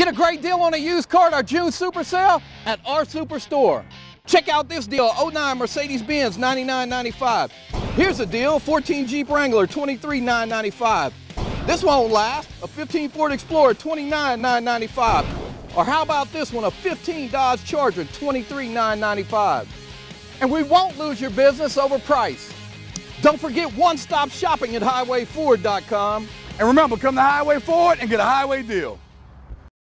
Get a great deal on a used car at our June Super Sale at our Superstore. Check out this deal, 09 Mercedes-Benz, $99.95. Here's a deal, 14 Jeep Wrangler, $23,995. This won't last, a 15 Ford Explorer, $29,995. Or how about this one, a 15 Dodge Charger, $23,995. And we won't lose your business over price. Don't forget one-stop shopping at highwayford.com. And remember, come to Highway Ford and get a highway deal.